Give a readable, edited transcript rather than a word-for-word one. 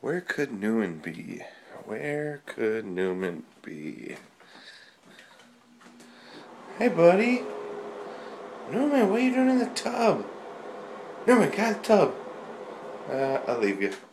Where could Newman be? Where could Newman be? Hey, buddy. Newman, what are you doing in the tub? Newman, get out of the tub. I'll leave you.